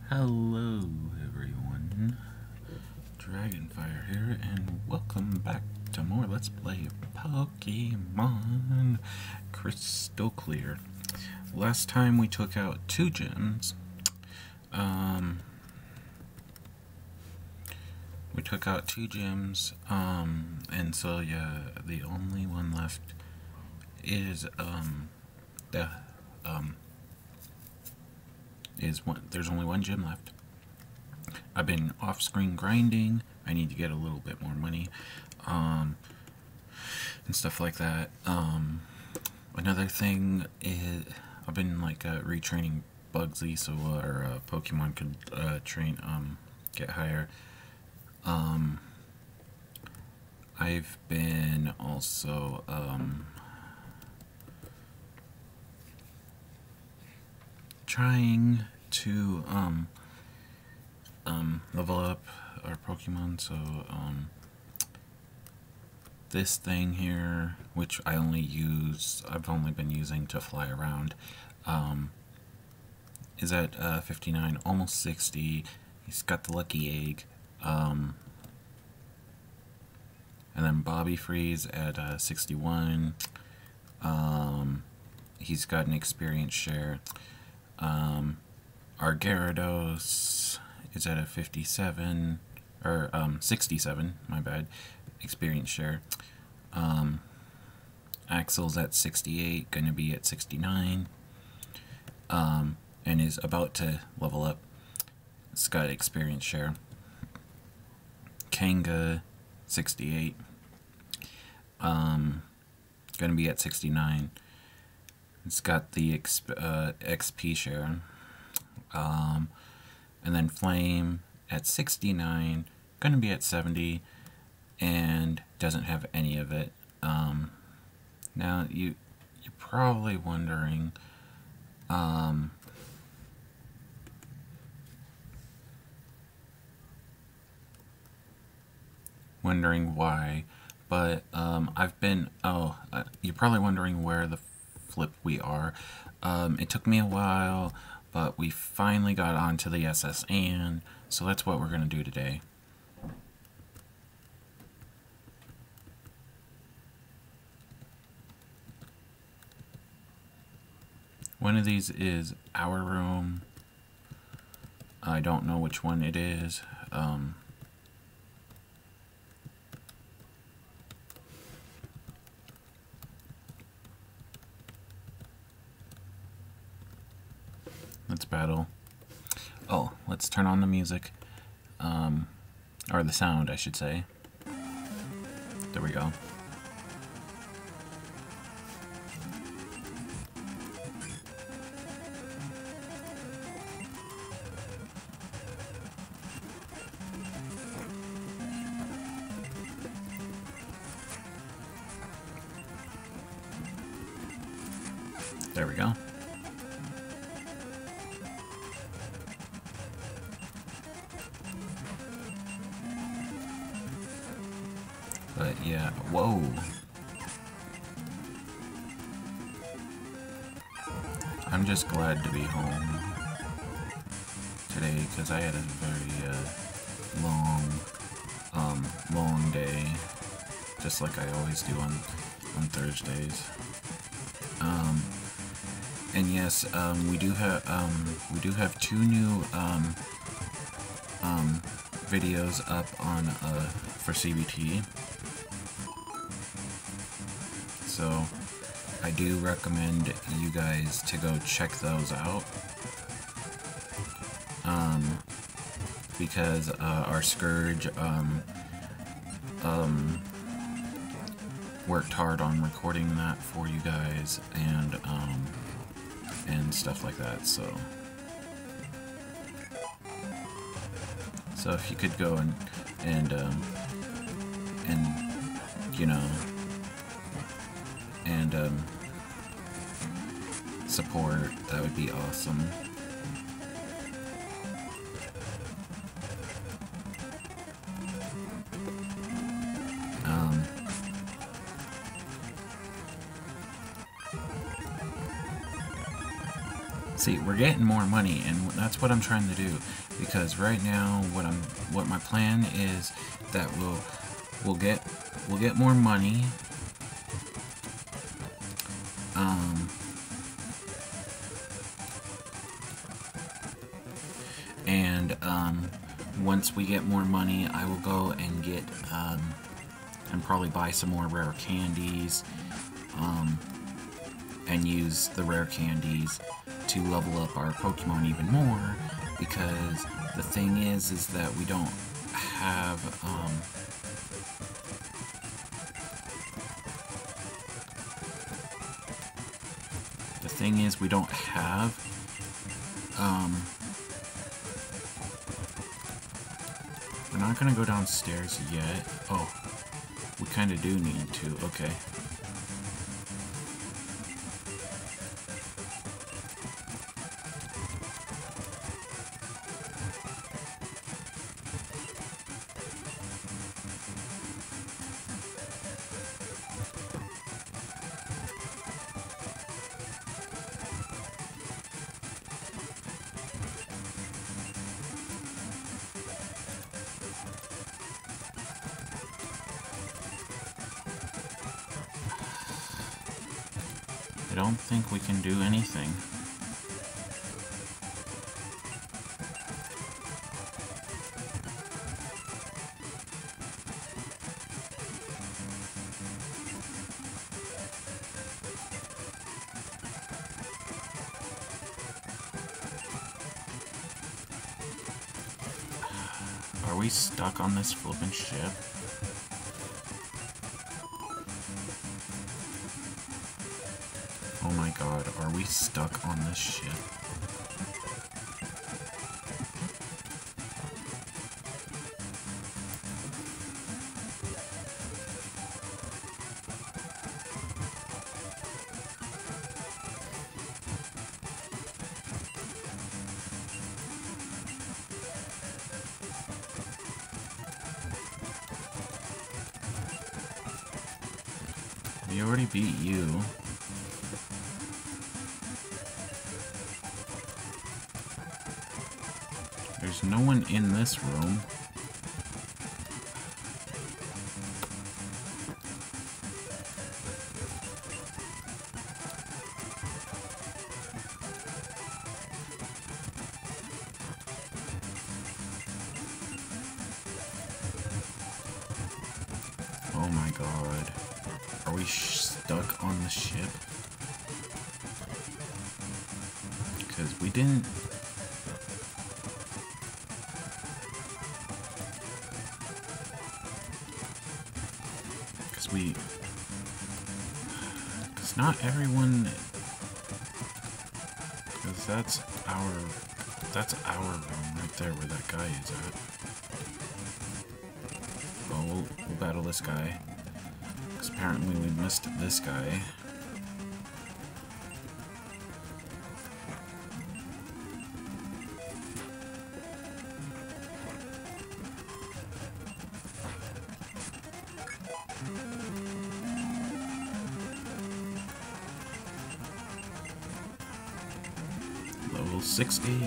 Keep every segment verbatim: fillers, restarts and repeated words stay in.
Hello everyone, Dragonfire here, and welcome back to more Let's Play Pokemon Crystal Clear. Last time we took out two gems. Um, we took out two gems, um, and so yeah, the only one left is, um, the, um, is one, there's only one gem left. I've been off-screen grinding. I need to get a little bit more money, um, and stuff like that. Um, another thing is I've been like uh, retraining Bugsy so our uh, Pokemon could uh, train, um, get higher. Um, I've been also um, trying to um, um, level up our Pokemon, so um, this thing here, which I only use, I've only been using to fly around, um, is at uh, fifty-nine, almost sixty. He's got the lucky egg, um, and then Bobby Freeze at uh, sixty-one. Um, he's got an experience share. Um, our Gyarados is at a fifty-seven, or um, sixty-seven, my bad, experience share. Um, Axel's at sixty-eight, gonna be at sixty-nine, um, and is about to level up. It's got experience share. Kanga, sixty-eight, um, gonna be at sixty-nine. It's got the exp uh, X P share. Um, and then Flame at sixty-nine, gonna be at seventy, and doesn't have any of it. Um, now you you're probably wondering, um, wondering why, but um, I've been oh uh, you're probably wondering where the flip we are. Um, it took me a while, but we finally got onto the S S N, so that's what we're going to do today. One of these is our room. I don't know which one it is. Um, let's battle. Oh, let's turn on the music. Um, or the sound, I should say. There we go. There we go. But yeah, whoa. I'm just glad to be home today because I had a very uh, long, um, long day, just like I always do on on Thursdays. Um, and yes, um, we do have um, we do have two new um, um, videos up on uh, for C B T. So I do recommend you guys to go check those out, um, because uh, our Scourge um, um, worked hard on recording that for you guys, and um, and stuff like that. So so if you could go and and um, and you know. and um, support, that would be awesome. Um, See, we're getting more money, and that's what I'm trying to do. Because right now, what I'm, what my plan is that we'll, we'll get, we'll get more money. Um, and um, once we get more money, I will go and get um, and probably buy some more rare candies, um, and use the rare candies to level up our Pokemon even more. Because the thing is, is that we don't have um, the thing is we don't have um, we're not gonna go downstairs yet. Oh, we kind of do need to. Okay. I don't think we can do anything. Are we stuck on this flippin' ship? Oh my god, are we stuck on this ship? We already beat you. There's no one in this room. Oh my god. Are we stuck on the ship? Because we didn't... Because we... Because not everyone... Because that's our... That's our room right there where that guy is at. Oh, we'll, we'll battle this guy. Because apparently we missed this guy. Level sixty.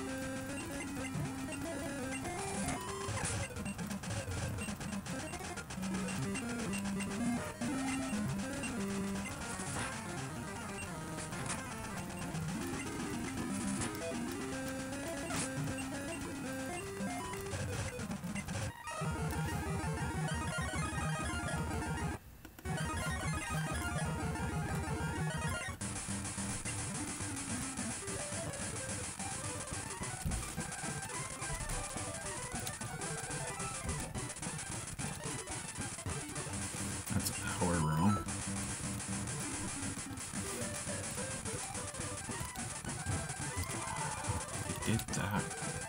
That's our room. We did that.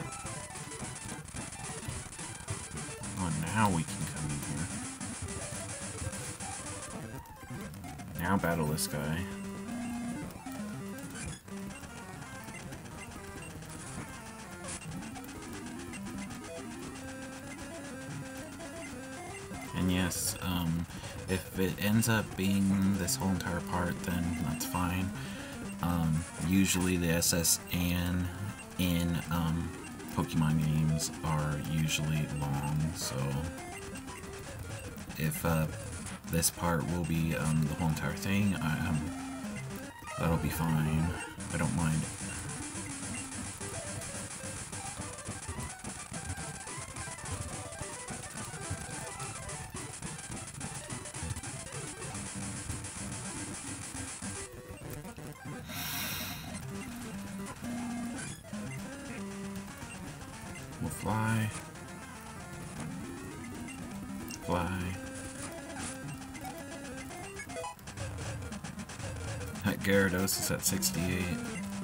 Oh, now we can come in here. Now battle this guy. And yes, um, if it ends up being this whole entire part, then that's fine. Um, usually the S S N in um, Pokemon games are usually long, so if uh, this part will be um, the whole entire thing, I, um, that'll be fine. I don't mind. We'll fly. Fly. That Gyarados is at sixty-eight.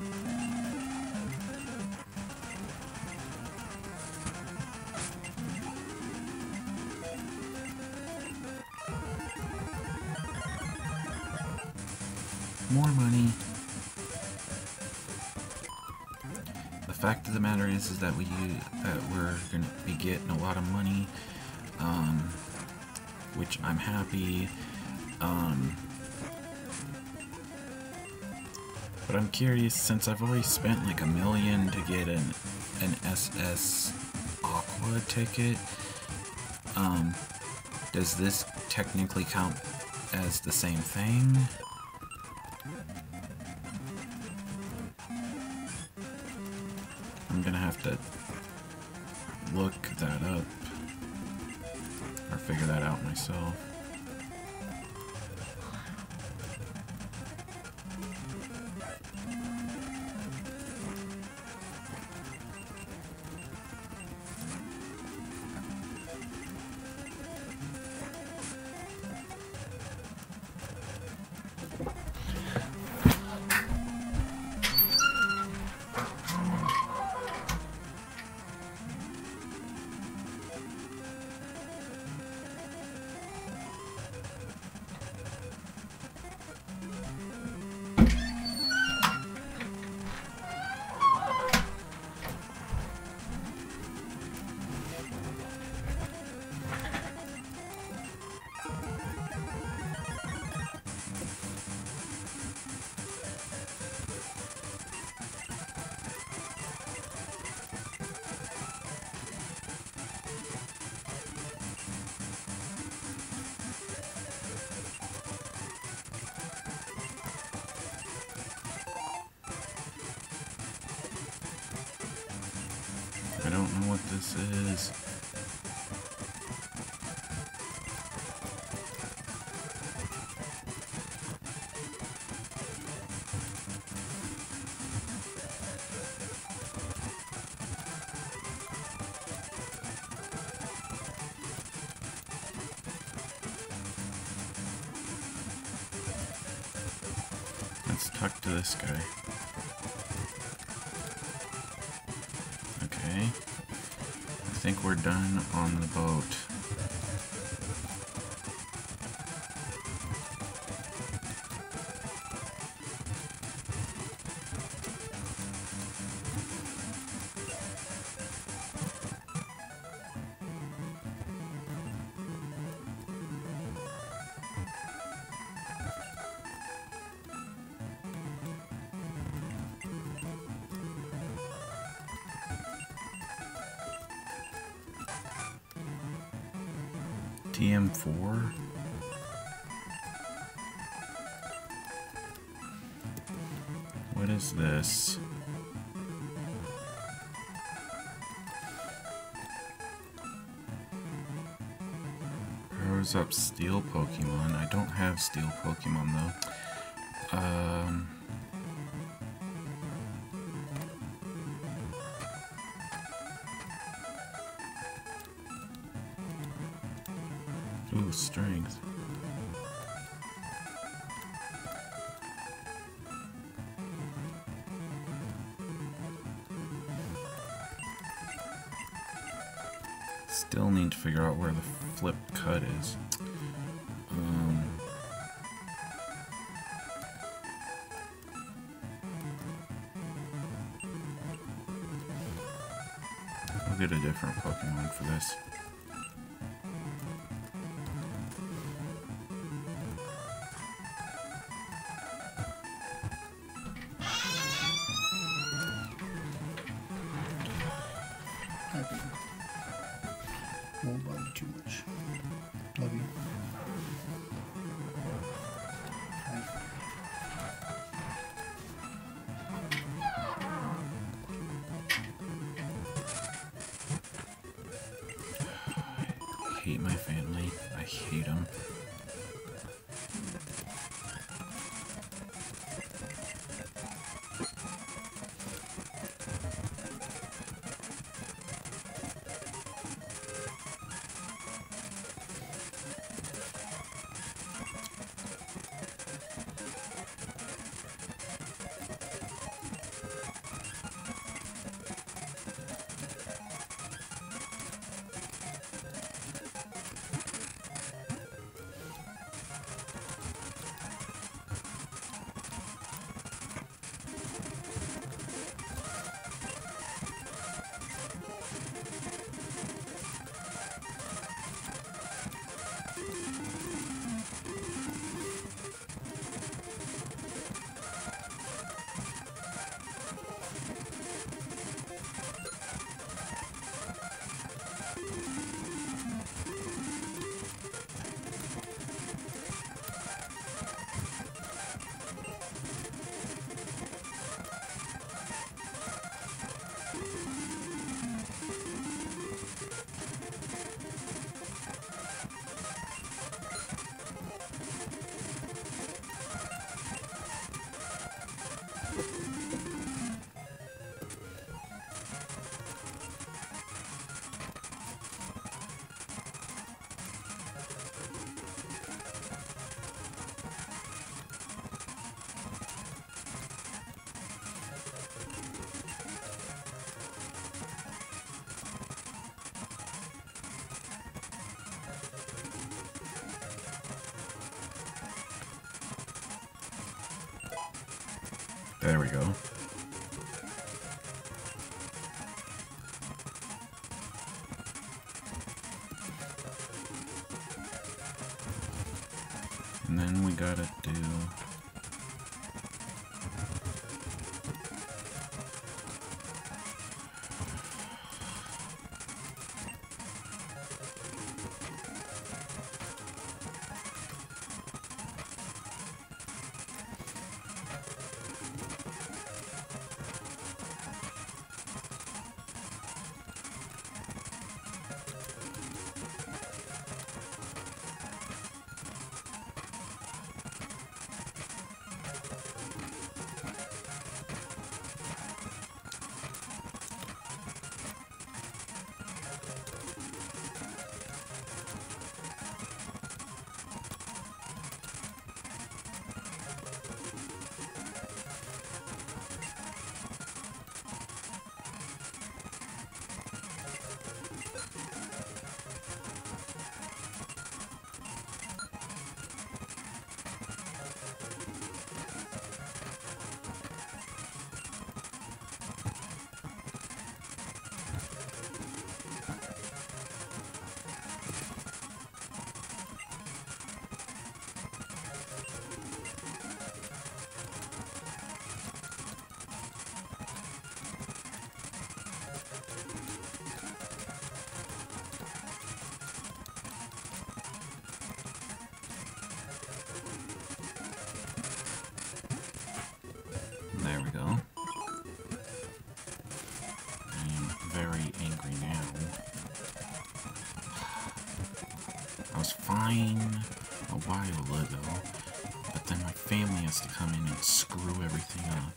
More money. The fact of the matter is, is that we that we're gonna be getting a lot of money, um, which I'm happy. Um, but I'm curious, since I've already spent like a million to get an an S S Aqua ticket. Um, does this technically count as the same thing? I'm gonna have to look that up or figure that out myself. I don't know what this is. Let's talk to this guy. Okay. I think we're done on the boat. T M four? What is this? Powers up Steel Pokemon. I don't have Steel Pokemon though. Um... Ooh, strength. Still need to figure out where the flipped cut is. Um, I'll get a different Pokemon for this. Hi, baby. Won't bother you too much. Love you. Hi. I hate my family. I hate them. There we go. And then we gotta do... There we go. I am very angry now. I was fine a while ago, but then my family has to come in and screw everything up.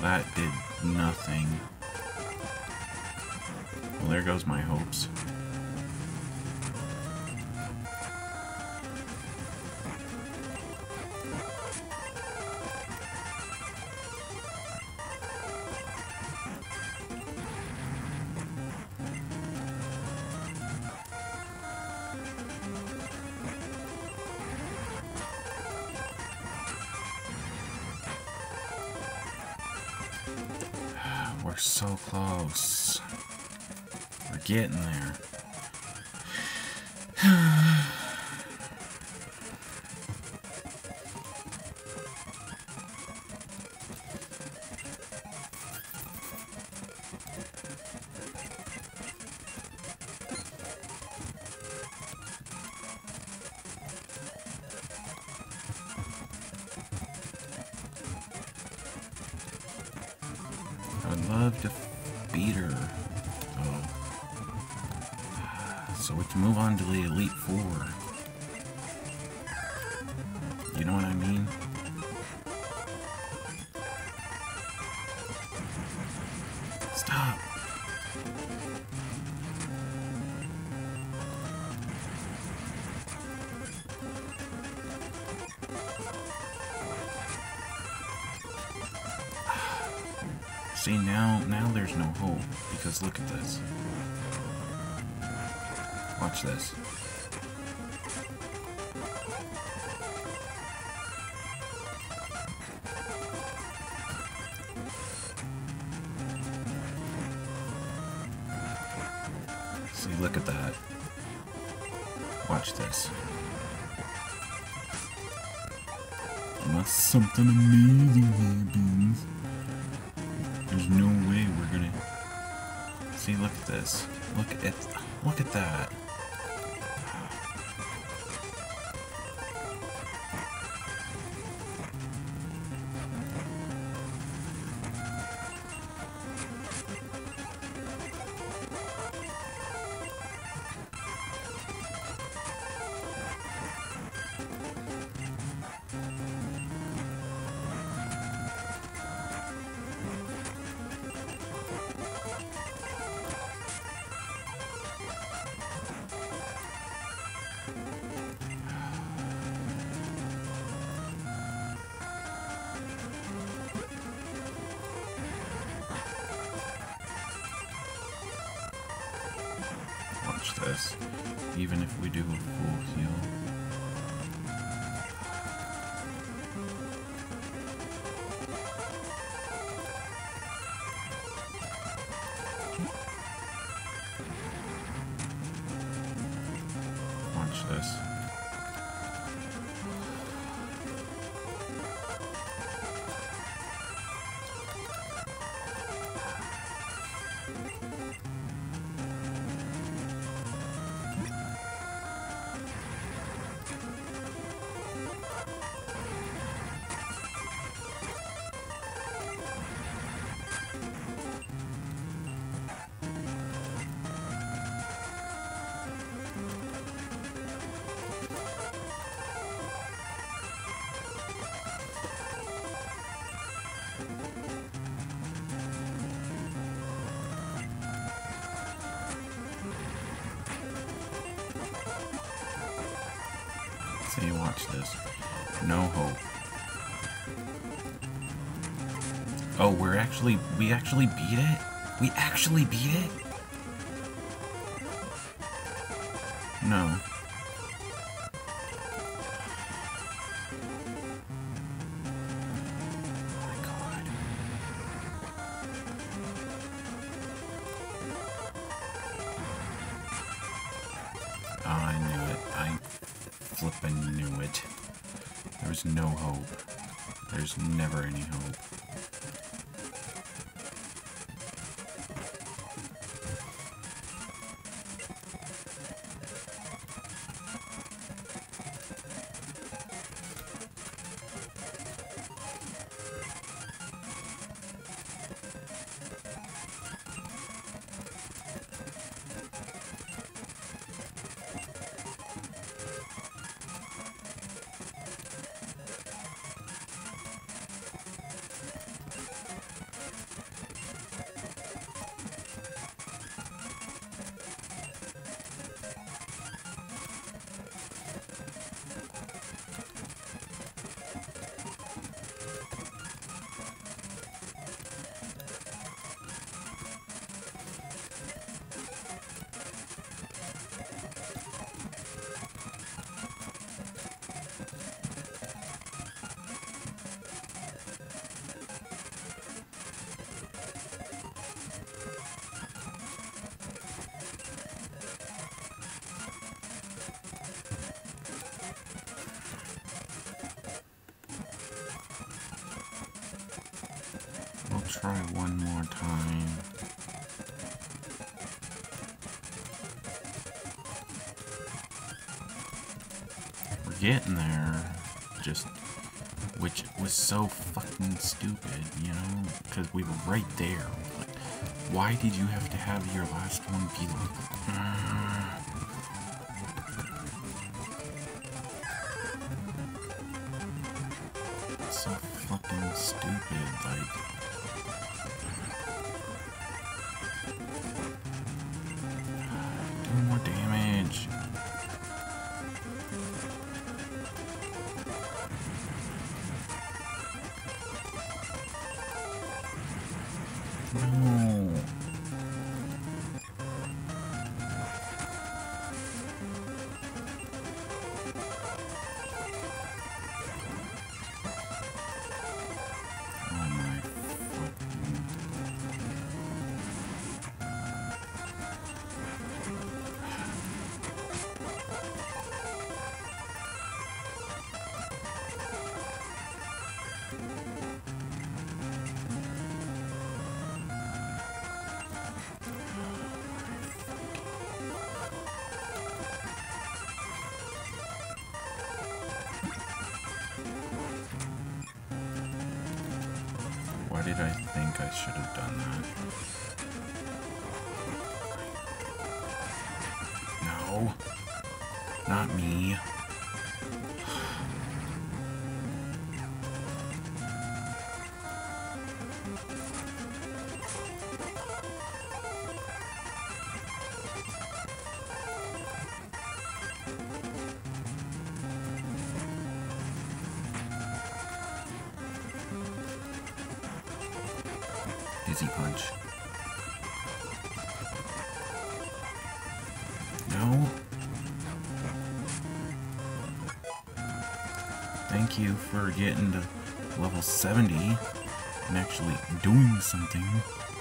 that did nothing. Well, there goes my hopes. We're so close. We're getting there. I would love to beat her. Oh. So we can move on to the Elite Four. You know what I mean? Stop! See, now, now there's no hope, because look at this. Watch this. See, look at that. Watch this. Unless something amazing happens. There's no way we're gonna... See, look at this. Look at... Look at that. Watch this. Even if we do a full heal. Watch this. See, watch this. No hope. Oh, we're actually, we actually beat it? We actually beat it? No. Oh my God. Oh, I knew it. I flippin' knew it. There's no hope. There's never any hope. try one more time. We're getting there. Just, which was so fucking stupid, you know? Because we were right there. Like, why did you have to have your last one be like... Uh, so fucking stupid, like... Do more damage. No. Oh my fucking... Why did I think I should have done that? No. Not me. Dizzy punch. No. Thank you for getting to level seventy and actually doing something.